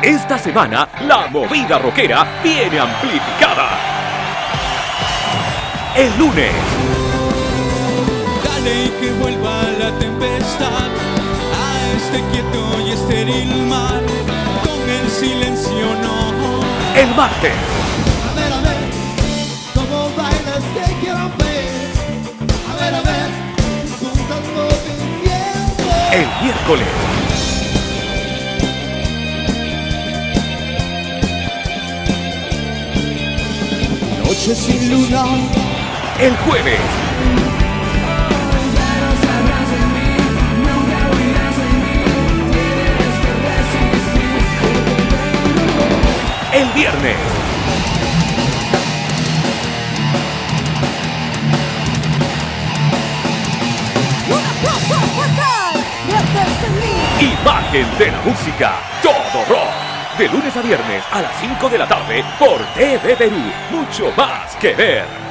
Esta semana, la movida rockera viene amplificada. El lunes. Dale y que vuelva la tempestad a este quieto y estéril mar. Con el silencio no. El martes. A ver, cómo bailas, te quiero ver. A ver, juntando el tiempo. El miércoles. Noche sin luna. El jueves. El viernes. Imagen de la música, todo rock. De lunes a viernes a las 5 de la tarde por TV Perú. Mucho más que ver.